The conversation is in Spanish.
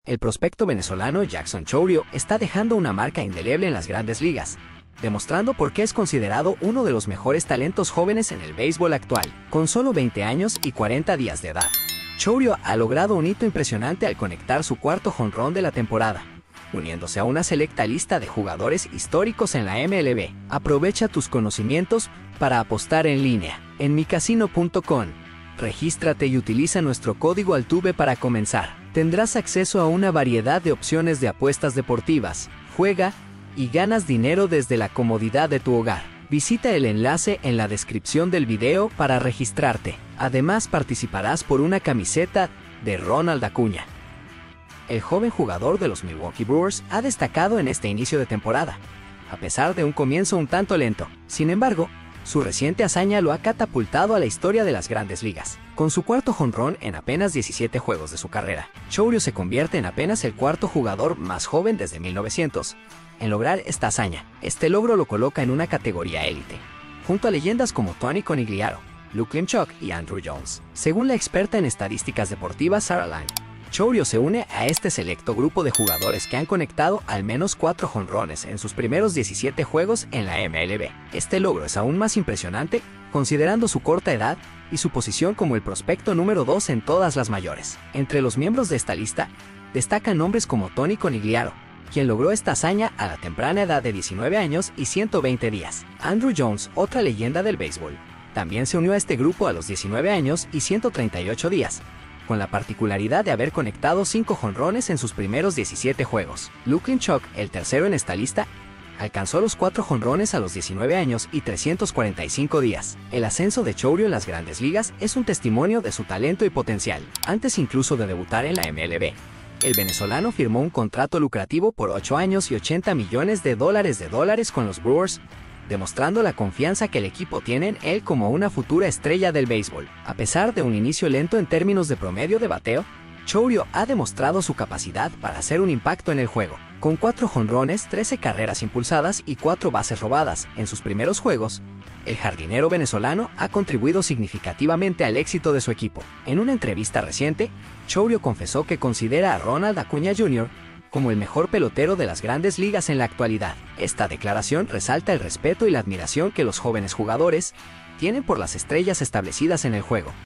El prospecto venezolano Jackson Chourio está dejando una marca indeleble en las grandes ligas, demostrando por qué es considerado uno de los mejores talentos jóvenes en el béisbol actual. Con solo 20 años y 40 días de edad, Chourio ha logrado un hito impresionante al conectar su cuarto jonrón de la temporada, uniéndose a una selecta lista de jugadores históricos en la MLB. Aprovecha tus conocimientos para apostar en línea en micasino.com. Regístrate y utiliza nuestro código ALTUVE para comenzar. Tendrás acceso a una variedad de opciones de apuestas deportivas. Juega y ganas dinero desde la comodidad de tu hogar. Visita el enlace en la descripción del video para registrarte. Además, participarás por una camiseta de Ronald Acuña. El joven jugador de los Milwaukee Brewers ha destacado en este inicio de temporada, a pesar de un comienzo un tanto lento. Sin embargo, su reciente hazaña lo ha catapultado a la historia de las grandes ligas. Con su cuarto jonrón en apenas 17 juegos de su carrera, Chourio se convierte en apenas el cuarto jugador más joven desde 1900 en lograr esta hazaña. Este logro lo coloca en una categoría élite, junto a leyendas como Tony Conigliaro, Luke Klimchuk y Andruw Jones. Según la experta en estadísticas deportivas Sarah Lang, Chourio se une a este selecto grupo de jugadores que han conectado al menos 4 jonrones en sus primeros 17 juegos en la MLB. Este logro es aún más impresionante considerando su corta edad y su posición como el prospecto número 2 en todas las mayores. Entre los miembros de esta lista destacan nombres como Tony Conigliaro, quien logró esta hazaña a la temprana edad de 19 años y 120 días. Andruw Jones, otra leyenda del béisbol, también se unió a este grupo a los 19 años y 138 días, con la particularidad de haber conectado 5 jonrones en sus primeros 17 juegos. Luke Klimchuk, el tercero en esta lista, alcanzó los 4 jonrones a los 19 años y 345 días. El ascenso de Chourio en las grandes ligas es un testimonio de su talento y potencial. Antes incluso de debutar en la MLB, el venezolano firmó un contrato lucrativo por 8 años y $80 millones con los Brewers, demostrando la confianza que el equipo tiene en él como una futura estrella del béisbol. A pesar de un inicio lento en términos de promedio de bateo, Chourio ha demostrado su capacidad para hacer un impacto en el juego. Con 4 jonrones, 13 carreras impulsadas y 4 bases robadas en sus primeros juegos, el jardinero venezolano ha contribuido significativamente al éxito de su equipo. En una entrevista reciente, Chourio confesó que considera a Ronald Acuña Jr. como el mejor pelotero de las grandes ligas en la actualidad. Esta declaración resalta el respeto y la admiración que los jóvenes jugadores tienen por las estrellas establecidas en el juego.